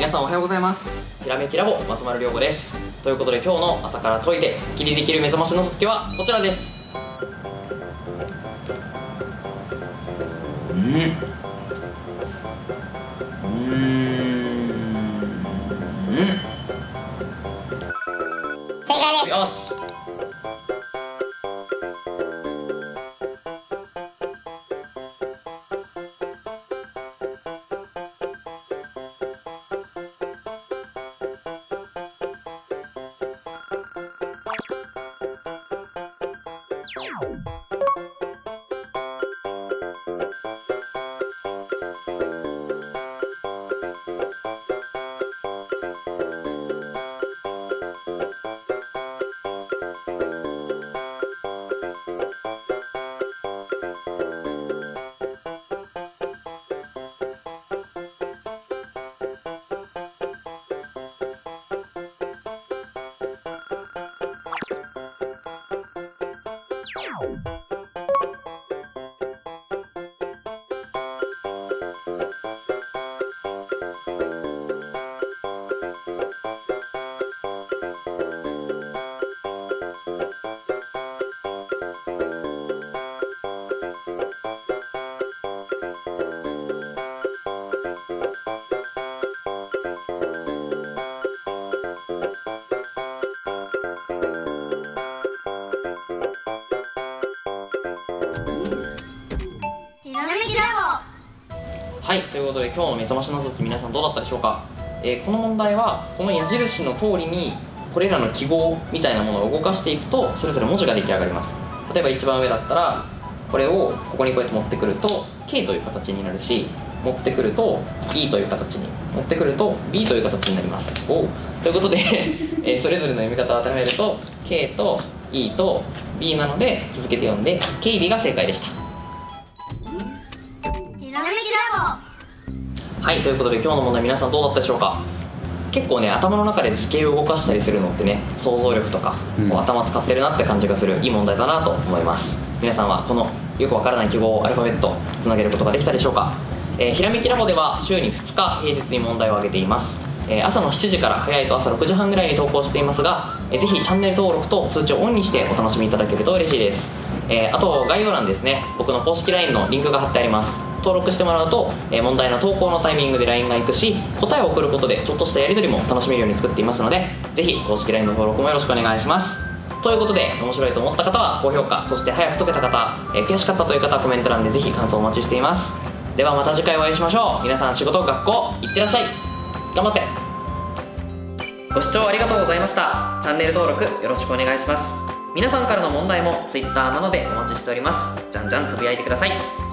皆さんおはようございます。ひらめきラボ松丸亮吾です。ということで今日の朝から解いてスッキリできる目覚ましの続きはこちらです。 正解です。 よし。はい、ということで今日の目覚ましの続き皆さんどうだったでしょうか。この問題はこの矢印の通りにこれらの記号みたいなものを動かしていくとそれぞれ文字が出来上がります。例えば一番上だったらこれをここにこうやって持ってくると K という形になるし、持ってくると E という形に、持ってくると B という形になります。ということでそれぞれの読み方を当てはめると K と E と B なので続けて読んで KB が正解でした。はい、ということで今日の問題皆さんどうだったでしょうか。結構ね頭の中で図形を動かしたりするのってね想像力とか、こう頭使ってるなって感じがするいい問題だなと思います。皆さんはこのよくわからない記号をアルファベットつなげることができたでしょうか。ひらめきラボでは週に2日平日に問題を上げています。朝の7時から早いと朝6時半ぐらいに投稿していますが、ぜひチャンネル登録と通知をオンにしてお楽しみいただけると嬉しいです。あと概要欄ですね、僕の公式 LINE のリンクが貼ってあります。登録してもらうと、問題の投稿のタイミングで LINE が行くし、答えを送ることでちょっとしたやり取りも楽しめるように作っていますので、ぜひ公式 LINE の登録もよろしくお願いします。ということで面白いと思った方は高評価、そして早く解けた方、悔しかったという方はコメント欄でぜひ感想をお待ちしています。ではまた次回お会いしましょう。皆さん仕事学校行ってらっしゃい。頑張って。ご視聴ありがとうございました。チャンネル登録よろしくお願いします。皆さんからの問題も Twitter などでお待ちしております。じゃんじゃんつぶやいてください。